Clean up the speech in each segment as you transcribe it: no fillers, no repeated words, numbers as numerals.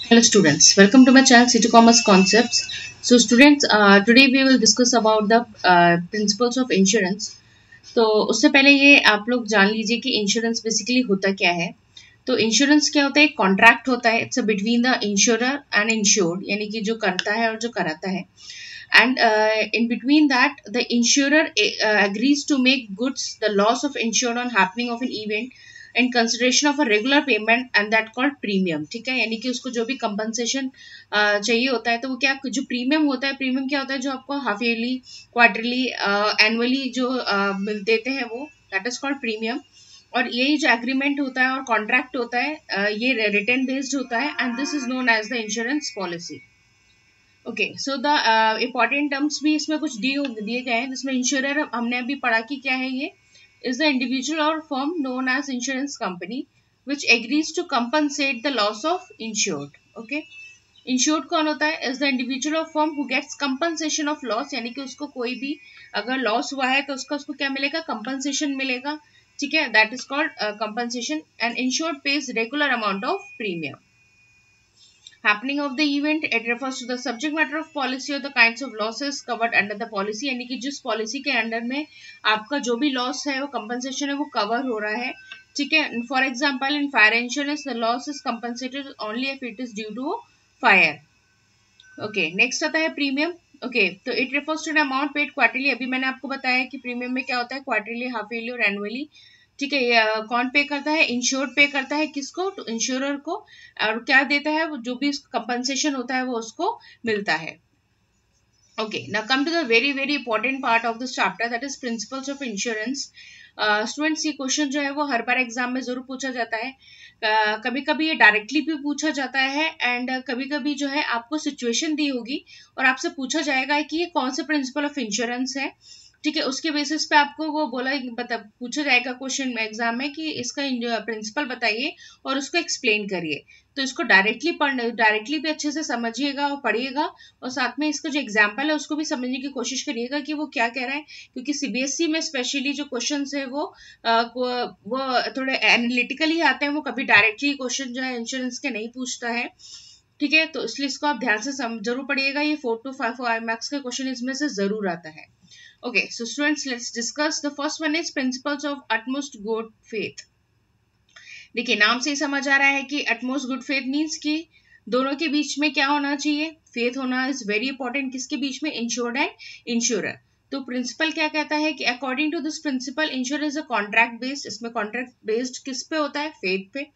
Hello students, welcome to my channel City Commerce Concepts. So students, today we will discuss about the principles of insurance. तो उससे पहले ये आप लोग जान लीजिए कि इंश्योरेंस बेसिकली होता क्या है. तो इंश्योरेंस क्या होता है? एक कॉन्ट्रैक्ट होता है. It's between the insurer and insured, यानी कि जो करता है और जो कराता है. And in between that, the insurer agrees to make goods the loss of insured on happening of an event in consideration of a regular payment and that called premium. ठीक है, यानी कि उसको जो भी compensation चाहिए होता है, तो वो क्या, जो प्रीमियम होता है, प्रीमियम क्या होता है, जो आपको हाफ ईयरली, क्वार्टरली, एनुअली जो देते हैं, वो दैट इज कॉल्ड प्रीमियम. और यही जो एग्रीमेंट होता है और कॉन्ट्रैक्ट होता है, ये रिटर्न बेस्ड होता है and this is known as the insurance policy. Okay, so the important terms भी इसमें कुछ दिए गए हैं, जिसमें इंश्योरर हमने अभी पढ़ा कि क्या है. ये is the individual or firm known as insurance company which agrees to compensate the loss of insured. Okay, insured कौन होता है? is the individual or firm who gets compensation of loss, यानी कि उसको कोई भी अगर लॉस हुआ है तो उसको क्या मिलेगा? कंपनसेशन मिलेगा. ठीक है, that is called compensation. And insured pays regular amount of premium. Happening of the event, it refers to the subject matter of policy or the kinds of losses covered under the policy, यानी कि जिस policy के under में आपका जो भी loss है, वो कंपनसेशन है, वो कवर हो रहा है. ठीक है, for example in fire insurance the loss is compensated only if it is due to fire. Okay, next आता है प्रीमियम. ओके, तो it refers to an amount paid quarterly. अभी मैंने आपको बताया कि प्रीमियम में क्या होता है, क्वार्टरली, हाफ ईयरली और एनुअली. ठीक है, ये कौन पे करता है? इंश्योर्ड पे करता है. किसको? तो इंश्योरर को. और क्या देता है? जो भी कंपनसेशन होता है वो उसको मिलता है. Okay, now come to the very very important part of this chapter, that is principles of insurance. Students, ये क्वेश्चन जो है वो हर बार एग्जाम में जरूर पूछा जाता है. कभी कभी ये डायरेक्टली भी पूछा जाता है एंड कभी कभी जो है आपको सिचुएशन दी होगी और आपसे पूछा जाएगा कि ये कौन सा प्रिंसिपल ऑफ इंश्योरेंस है. ठीक है, उसके बेसिस पे आपको वो पूछा जाएगा क्वेश्चन एग्जाम में कि इसका प्रिंसिपल बताइए और उसको एक्सप्लेन करिए. तो इसको डायरेक्टली भी अच्छे से समझिएगा और पढ़िएगा, और साथ में इसका जो एग्जाम्पल है उसको भी समझने की कोशिश करिएगा कि वो क्या कह रहा है. क्योंकि सीबीएसई में स्पेशली जो क्वेश्चन है वो थोड़े एनालिटिकली आते हैं, वो कभी डायरेक्टली क्वेश्चन जो है इंश्योरेंस के नहीं पूछता है. ठीक है, तो इसलिए इसको आप ध्यान से जरूर पढ़िएगा. ये 4 to 5 मार्क्स का क्वेश्चन इसमें से जरूर आता है. Okay, so students, let's discuss. The first one is principles of utmost good faith. देखिए, नाम से ही समझ आ रहा है कि utmost good faith means कि दोनों के बीच में क्या होना चाहिए? फेथ होना इज वेरी इंपॉर्टेंट. किसके बीच में? Insured and insurer. तो प्रिंसिपल क्या कहता है कि according to this principle insure is a contract based. इसमें कॉन्ट्रैक्ट बेस्ड किस पे होता है? फेथ पे.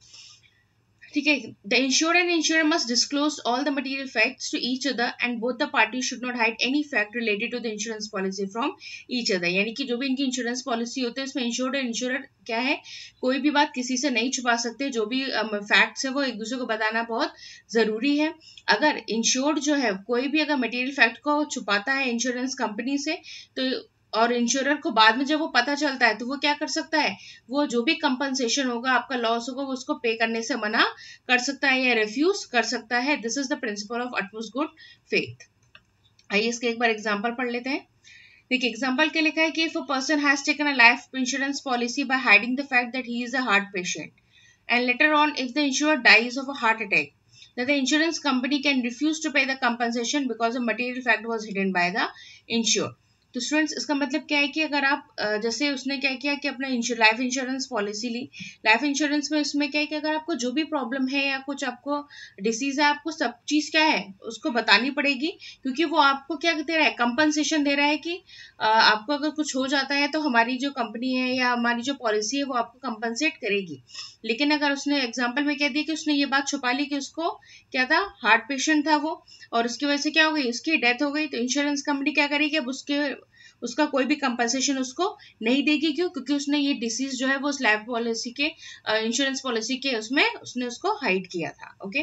ठीक है, the insured and insurer must disclose all the material facts to each other and both the party should not hide any fact related to the insurance policy from each other. यानी कि जो भी इनकी insurance policy होती है उसमें insured और insurer क्या है, कोई भी बात किसी से नहीं छुपा सकते. जो भी फैक्ट्स है वो एक दूसरे को बताना बहुत जरूरी है. अगर इंश्योर्ड जो है कोई भी अगर मटेरियल फैक्ट को छुपाता है इंश्योरेंस कंपनी से, तो और इंश्योरर को बाद में जब वो पता चलता है तो वो क्या कर सकता है? वो जो भी कंपनसेशन होगा, आपका लॉस होगा, वो उसको पे करने से मना कर सकता है या रिफ्यूज कर सकता है. This is the principle of utmost good faith. आइए इसके एक बार एग्जांपल पढ़ लेते हैं. देखिए, एग्जांपल के लिखा है कि if a person has taken a life insurance policy by hiding the fact that he is a heart patient and later on if the insure dies of a heart attack, that the insurance company can refuse to pay the compensation because a material fact was hidden by the insured. तो students, इसका मतलब क्या है कि अगर आप जैसे उसने क्या किया कि अपना लाइफ इंश्योरेंस पॉलिसी ली. लाइफ इंश्योरेंस में उसमें क्या है कि अगर आपको जो भी प्रॉब्लम है या कुछ आपको डिसीज है, आपको सब चीज क्या है उसको बतानी पड़ेगी. क्योंकि वो आपको क्या दे रहा है? कंपनसेशन दे रहा है कि आपको अगर कुछ हो जाता है तो हमारी जो कंपनी है या हमारी जो पॉलिसी है वो आपको कंपनसेट करेगी. लेकिन अगर उसने एग्जाम्पल में कह दिया कि उसने ये बात छुपा ली कि उसको क्या था, हार्ट पेशेंट था वो, और उसकी वजह से क्या हो गई, उसकी डेथ हो गई, तो इंश्योरेंस कंपनी क्या करेगी? अब उसका कोई भी कंपनसेशन उसको नहीं देगी. क्यों? क्योंकि उसने ये डिसीज जो है वो उस लाइफ पॉलिसी के इंश्योरेंस पॉलिसी के उसमें उसने उसको हाइड किया था. Okay,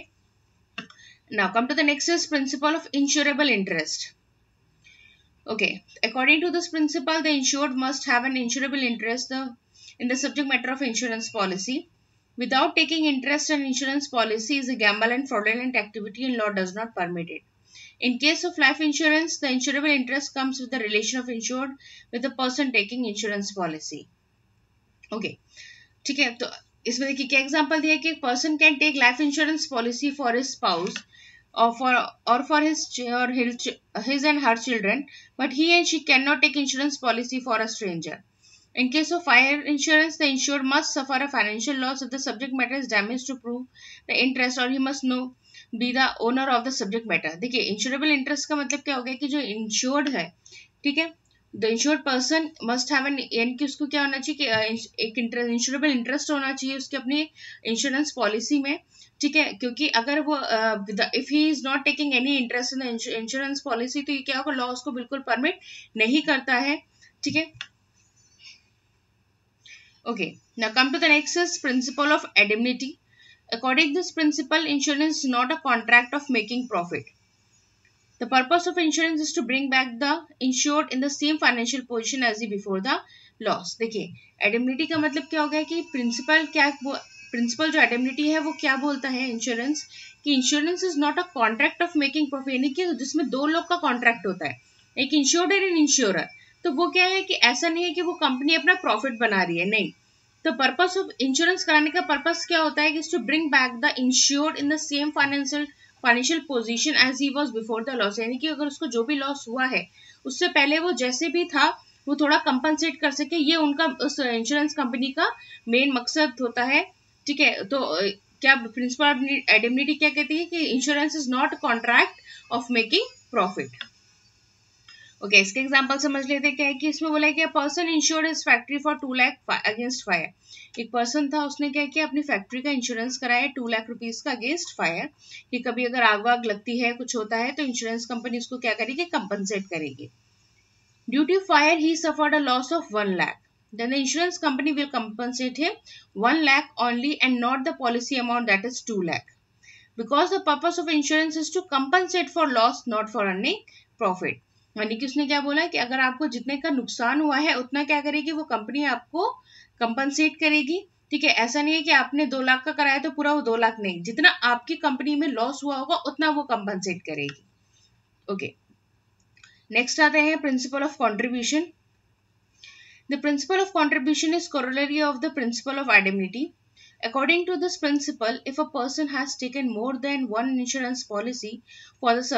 now come to the next is principle of insurable interest. Okay, according to this principle, the insured must have an insurable interest in the subject matter of insurance policy. Without taking interest in insurance policy is a gamble and fraudulent activity and law does not permit it. In case of life insurance, the insurable interest comes with the relation of insured with the person taking insurance policy. Okay, ठीक है, तो इसमें देखिए क्या example दिया है कि person can take life insurance policy for his spouse or for his and her children, but he and she cannot take insurance policy for a stranger. In case of fire insurance, the insured must suffer a financial loss if the subject matter is damaged to prove the interest, or he must know be the owner of the subject matter. देखिए insurable interest का मतलब क्या हो गया कि जो insured है, ठीक है, the insured person must have an, यानी कि उसको क्या होना चाहिए कि एक इंश्योरेबल इंटरेस्ट होना चाहिए उसके अपनी इंश्योरेंस पॉलिसी में, ठीक है, क्योंकि अगर वो if he is not taking any interest in the insurance policy तो ये क्या होगा, लॉ उसको बिल्कुल परमिट नहीं करता है, ठीक है. Okay, now come to the next is principle of indemnity. According to this principle, insurance is not a contract of making profit. The purpose of insurance is to bring back the insured in the same financial position as the before the loss. देखिए indemnity का मतलब क्या हो गया कि principal जो indemnity है वो क्या बोलता है इंश्योरेंस कि insurance is not a contract of making profit, यानी कि जिसमें दो लोग का कॉन्ट्रैक्ट होता है, एक इंश्योर्ड और एक इंश्योरर. तो वो क्या है कि ऐसा नहीं है कि वो कंपनी अपना प्रॉफिट बना रही है, नहीं. तो पर्पस ऑफ इंश्योरेंस कराने का पर्पस क्या होता है कि to bring back the insured in the same financial position as he was before the loss, यानी कि अगर उसको जो भी लॉस हुआ है उससे पहले वो जैसे भी था वो थोड़ा कंपनसेट कर सके, ये उनका उस इंश्योरेंस कंपनी का मेन मकसद होता है, ठीक है. तो क्या प्रिंसिपल ऑफ इंडेमनिटी क्या कहती है कि insurance is not contract of making profit. Okay, इसके एग्जांपल समझ लेते हैं क्या है कि इसमें बोला है कि person insured his factory for 2 lakh against fire. एक पर्सन था, उसने क्या किया, अपनी फैक्ट्री का इंश्योरेंस कराया 2 लाख रुपीज का अगेंस्ट फायर, कि कभी अगर आग वाग लगती है, कुछ होता है तो इंश्योरेंस कंपनी उसको क्या करेगी, कंपनसेट करेगी. Due to fire he suffered a loss of 1 lakh. Then the insurance company will compensate him 1 lakh only and not the policy amount, that is 2 lakh. Because the purpose of insurance is to compensate for loss, not for earning profit. यानी कि उसने क्या बोला कि अगर आपको जितने का नुकसान हुआ है उतना क्या करेगी वो कंपनी आपको कंपनसेट करेगी, ठीक है. ऐसा नहीं है कि आपने 2 लाख का कराया तो पूरा वो 2 लाख नहीं, जितना आपकी कंपनी में लॉस हुआ होगा उतना वो कंपनसेट करेगी. ओके, नेक्स्ट आते हैं principle of contribution. The principle of contribution is corollary of the principle of indemnity. According to this principle, if a person has taken more than one insurance policy for the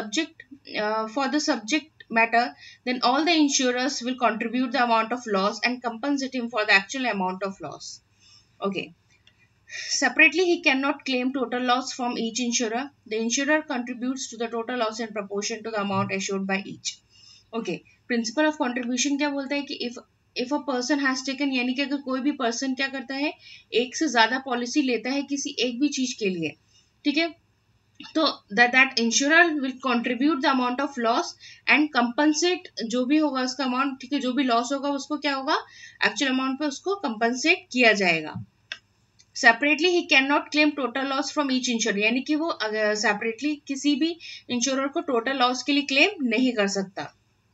subject matter, then all the insurers will contribute the amount of loss and compensate him for the actual amount of loss. Okay. Separately, he cannot claim total loss from each insurer. The insurer contributes to the total loss in proportion to the amount assured by each. Okay. Principle of contribution क्या बोलता है कि if a person has taken, यानी कि अगर कोई भी person क्या करता है, एक से ज्यादा पॉलिसी लेता है किसी एक भी चीज के लिए, ठीक है, तो that insurer will contribute the amount of loss and compensate जो भी होगा उसका अमाउंट, ठीक है, जो भी लॉस होगा उसको क्या होगा, एक्चुअल अमाउंट पे उसको कंपनसेट किया जाएगा. Separately he can not claim total loss from each insure, यानी कि वो सेपरेटली किसी भी इंश्योरर को टोटल लॉस के लिए क्लेम नहीं कर सकता.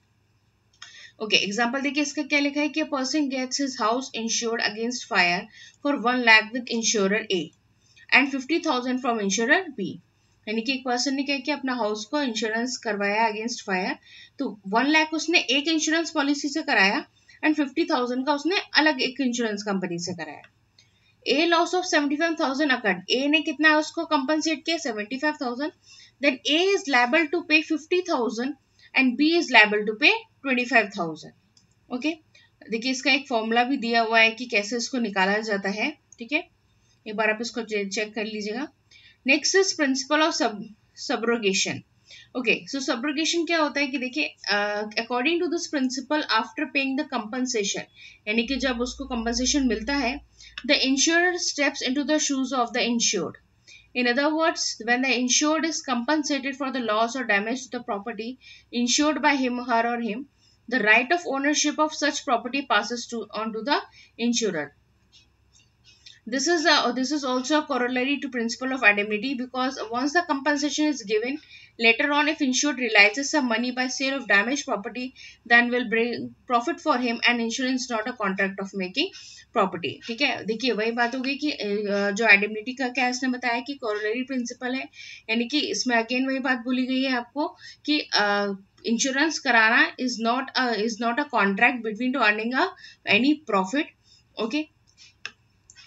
ओके, एग्जांपल देखिए इसका क्या लिखा है कि a person gets his house insured against fire for 1 lakh with insurer A and 50,000 from insurer B. यानी कि एक पर्सन ने क्या किया, अपना हाउस को इंश्योरेंस करवाया अगेंस्ट फायर, तो 1 लाख उसने एक इंश्योरेंस पॉलिसी से कराया एंड 50,000 का उसने अलग एक इंश्योरेंस कंपनी से कराया. A loss of 75,000 occurred, A ने कितना उसको कंपनसेट किया, 75,000. Then A is liable to pay 50,000 and B is liable to pay 25,000. ओके, देखिए इसका एक फॉर्मूला भी दिया हुआ है कि कैसे इसको निकाला जाता है, ठीक है, एक बार आप इसको चेक कर लीजिएगा. Next is principle of subrogation. Okay, so subrogation क्या होता है कि देखिए according to this principle after paying the compensation, यानी कि जब उसको कंपनसेशन मिलता है, the insurer steps into the shoes of the insured. In other words, when the insured is compensated for the loss or damage to the property insured by him, her or him, the right of ownership of such property passes on to the insurer. This is also a corollary to principle of indemnity, because once the compensation is given, later on if insured realizes some money by sale of damaged property, then will bring profit for him, and insurance not a contract of making property. ठीक है, देखिए वही बात होगी कि जो indemnity का क्या इसने बताया कि कोरोलरी प्रिंसिपल है, यानी कि इसमें अगेन वही बात बोली गई है आपको कि इंश्योरेंस कराना is not a contract between to earning any profit. Okay,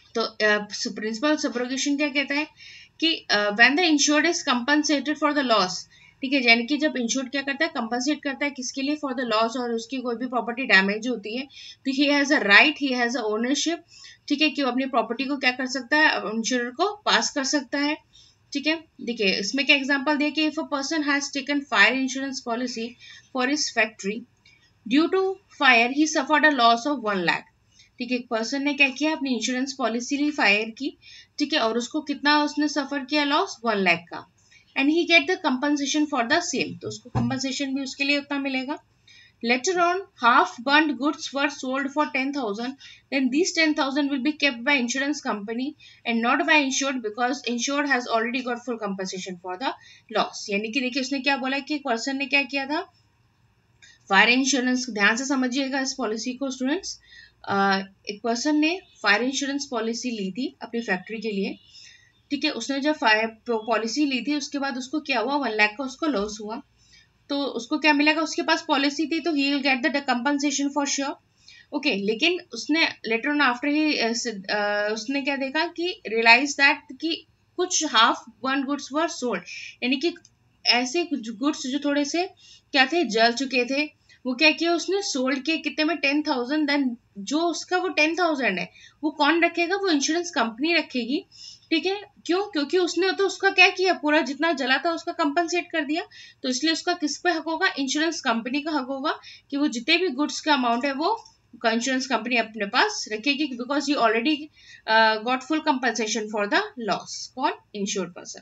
तो प्रिंसिपल ऑफ सब्रोगेशन क्या कहता है कि when the insured is compensated for the loss, ठीक है, यानी कि जब इंश्योर्ड क्या करता है, कंपनसेट करता है किसके लिए, फॉर द लॉस, और उसकी कोई भी प्रॉपर्टी डैमेज होती है तो he has a right, he has a ownership, ठीक है, कि वो अपनी प्रॉपर्टी को क्या कर सकता है, इंश्योर को पास कर सकता है, ठीक है। देखिए इसमें क्या एग्जांपल दिया कि if a person has taken fire insurance policy for his factory, due to fire he suffered a loss of 1 lakh, ठीक है, एक पर्सन ने क्या किया, अपनी इंश्योरेंस पॉलिसी ली फायर की, ठीक है, और उसको कितना उसने सफर किया लॉस, 1 लाख का, and he get the compensation for the same, तो उसको कंपनसेशन भी उसके लिए उतना मिलेगा। Later on, half burnt goods were sold for 10,000. Then these 10,000 will be kept by insurance company and not by insured because insured has already got full compensation for the loss. यानी कि देखिए उसने क्या बोला कि एक पर्सन ने क्या किया था, फायर इंश्योरेंस, ध्यान से समझिएगा इस पॉलिसी को स्टूडेंट्स, एक पर्सन ने फायर इंश्योरेंस पॉलिसी ली थी अपनी फैक्ट्री के लिए, ठीक है, उसने जब फायर पॉलिसी ली थी उसके बाद उसको क्या हुआ, 1 लाख का उसको लॉस हुआ, तो उसको क्या मिलेगा, उसके पास पॉलिसी थी तो he will get the compensation for sure, okay. लेकिन उसने लेटर ऑन आफ्टर ही उसने क्या देखा कि रियलाइज दैट कि कुछ half one goods were sold, यानी कि ऐसे कुछ गुड्स जो थोड़े से क्या थे, जल चुके थे, वो क्या किया उसने, सोल्ड के कितने में, 10,000। देन जो उसका वो 10,000 है वो कौन रखेगा, वो इंश्योरेंस कंपनी रखेगी, ठीक है, क्यों, क्योंकि उसने तो उसका क्या किया, पूरा जितना जला था उसका कंपनसेट कर दिया, तो इसलिए उसका किस पे हक होगा, इंश्योरेंस कंपनी का हक होगा कि वो जितने भी गुड्स का अमाउंट है वो इंश्योरेंस कंपनी अपने पास रखेगी, because you already got full compensation for the loss, कौन, इंश्योर्ड पर्सन।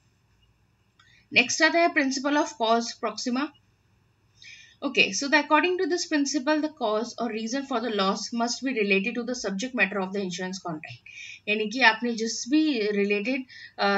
नेक्स्ट आता है principle of cause proxima. Okay, so according to this principle, the cause or reason for the loss must be related to the subject matter of the insurance contract. यानी कि आपने जिस भी related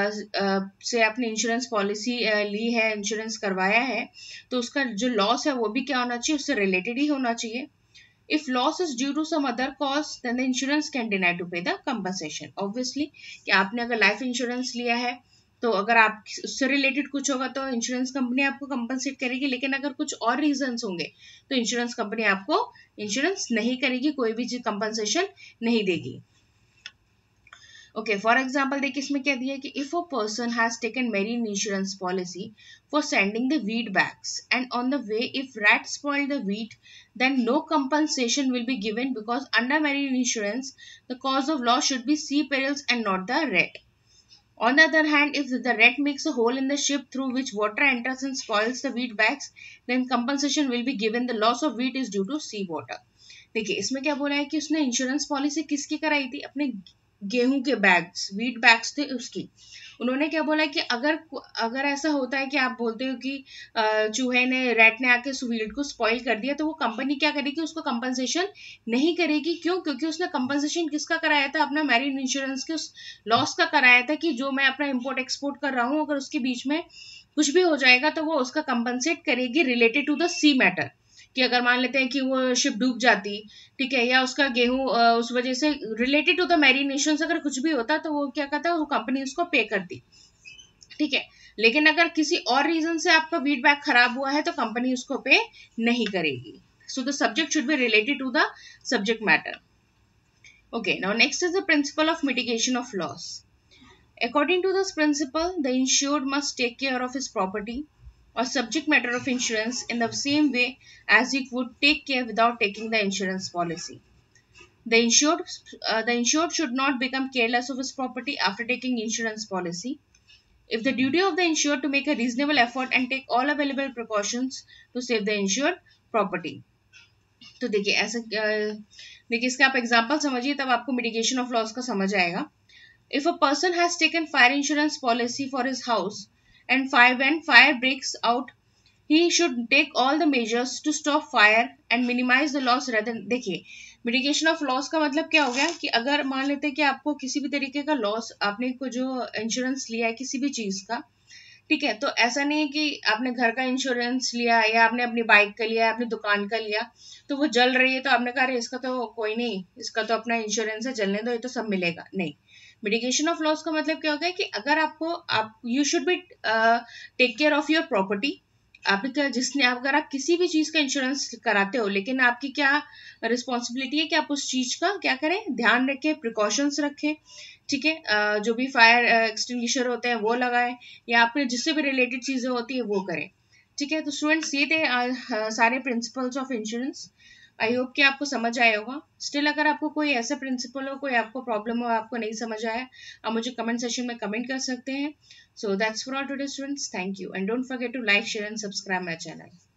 से आपने insurance policy ली है, insurance करवाया है, तो उसका जो लॉस है वो भी क्या होना चाहिए, उससे रिलेटेड ही होना चाहिए। If loss is due to some other cause, then the insurance can deny to pay the compensation. Obviously, कि आपने अगर लाइफ इंश्योरेंस लिया है तो अगर आप उससे रिलेटेड कुछ होगा तो इंश्योरेंस कंपनी आपको कंपनसेट करेगी, लेकिन अगर कुछ और रीजंस होंगे तो इंश्योरेंस कंपनी आपको इंश्योरेंस नहीं करेगी, कोई भी चीज कंपनसेशन नहीं देगी। ओके, फॉर एग्जाम्पल देखिए इसमें क्या दिया है कि if a person has taken marine insurance policy for sending the wheat bags and on the way if rat spoil the wheat, then no compensation will be given because under marine insurance the cause of loss should be sea perils and not the rat. On the other hand, if the rat makes a hole in the ship through which water enters and spoils the wheat bags, then compensation will be given. The loss of wheat is due to sea water. देखिए इसमें क्या बोला है कि उसने insurance policy किसकी कराई थी, अपने गेहूं के बैग्स, व्हीट बैग्स थे उसकी। उन्होंने क्या बोला है कि अगर ऐसा होता है कि आप बोलते हो कि चूहे ने, रैट ने आके व्हीट को स्पॉइल कर दिया, तो वो कंपनी क्या करेगी, उसको कंपनसेशन नहीं करेगी। क्यों, क्योंकि उसने कंपनसेशन किसका कराया था, अपना मैरीन इंश्योरेंस के उस लॉस का कराया था कि जो मैं अपना इंपोर्ट एक्सपोर्ट कर रहा हूँ, अगर उसके बीच में कुछ भी हो जाएगा तो वो उसका कंपनसेट करेगी related to the sea matter, कि अगर मान लेते हैं कि वो शिप डूब जाती, ठीक है, या उसका गेहूं उस वजह से रिलेटेड टू द मैरिनेशन अगर कुछ भी होता तो वो क्या करता, वो कंपनी उसको पे करती, ठीक है। लेकिन अगर किसी और रीजन से आपका वीट बैग खराब हुआ है तो कंपनी उसको पे नहीं करेगी। So the subject should be related to the subject matter. Okay, now next is the principle of mitigation of loss. According to this principle, the insured must take care of his property or subject matter of insurance in the same way as he would take care without taking the insurance policy. The insured should not become careless of his property after taking insurance policy. If the duty of the insured to make a reasonable effort and take all available precautions to save the insured property. तो देखिए ऐसा देखिए इसका आप example समझिए तब आपको mitigation of loss का समझ आएगा। If a person has taken fire insurance policy for his house and when fire breaks out, he should take all the measures to stop fire and minimize the loss rather than, देखिए mitigation of loss का मतलब क्या हो गया कि अगर मान लेते हैं कि आपको किसी भी तरीके का लॉस, आपने को जो इंश्योरेंस लिया है किसी भी चीज का, ठीक है, तो ऐसा नहीं है कि आपने घर का इंश्योरेंस लिया या आपने अपनी बाइक का लिया, अपनी दुकान का लिया, तो वो जल रही है तो आपने कहा इसका तो कोई नहीं, इसका तो अपना इंश्योरेंस है, जलने दो, ये तो सब मिलेगा, नहीं। मिटिगेशन ऑफ लॉस का मतलब क्या होगा कि अगर आप you should be take care of your property, आपका जिसने अगर आप किसी भी चीज का इंश्योरेंस कराते हो, लेकिन आपकी क्या रिस्पॉन्सिबिलिटी है कि आप उस चीज का क्या करें, ध्यान रखें, प्रिकॉशंस रखें, ठीक है। जो भी फायर एक्सटिंग्विशर होते हैं वो लगाएं, या आपके जिससे भी रिलेटेड चीजें होती है वो करें, ठीक है। तो स्टूडेंट्स ये थे सारे principles of insurance. I hope कि आपको समझ आया होगा। स्टिल अगर आपको कोई ऐसा प्रिंसिपल हो, कोई आपको प्रॉब्लम हो, आपको नहीं समझ आया, आप मुझे कमेंट सेक्शन में कमेंट कर सकते हैं। So that's for all today, students. Thank you. And don't forget to like, share, and subscribe my channel.